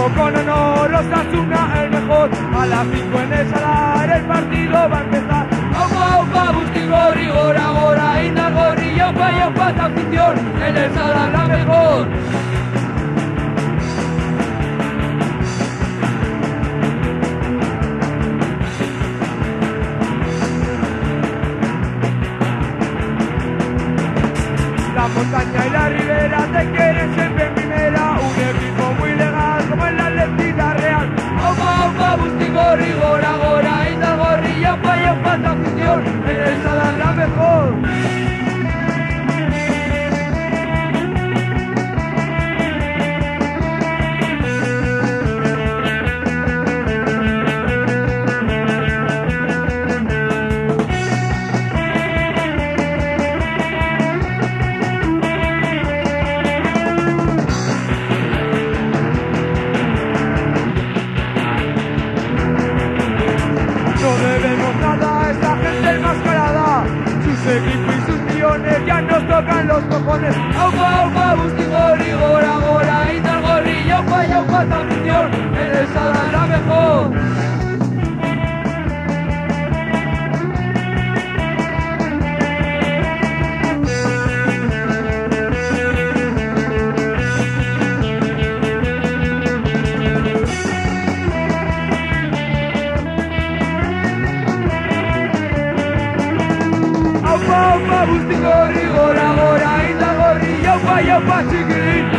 con honor, Osasuna el mejor. A las 5 en el Sadar el partido va a empezar. Aupa, aupa, Busti, Gorri, Gora, Gora, Indar, Gorri, Yaupa, Yaupa, esta afición, en el Sadar la mejor. La montaña y la ribera te quieren siempre en primera, un equipo muy legal como en la Atlética Real. Aupa, aupa, Busti, Gorri, Gora, Gora, Indar, Gorri, Yaupa, Yaupa, esta afición, en el Sadar la mejor. No debemos nada a esa gente enmascarada. Sus equipos y sus millones ya nos tocan los cojones. Aupa, aupa, Busti, Gorri, Gora, Gora, Indar, Gorri, Yaupa, Yaupa, esta afición, en el Sadar la mejor. Aupa, aupa, Busti, Gorri, Gora, Gora, Indar, Gorri, Yaupa, Yaupa, chiquilín.